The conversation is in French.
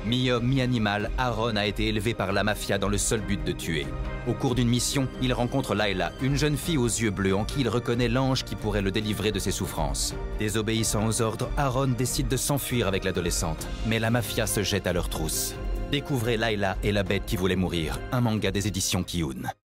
Mi-homme, mi-animal, Aaron a été élevé par la mafia dans le seul but de tuer. Au cours d'une mission, il rencontre Layla, une jeune fille aux yeux bleus en qui il reconnaît l'ange qui pourrait le délivrer de ses souffrances. Désobéissant aux ordres, Aaron décide de s'enfuir avec l'adolescente, mais la mafia se jette à leur trousse. Découvrez Layla et la bête qui voulait mourir, un manga des éditions Kiun.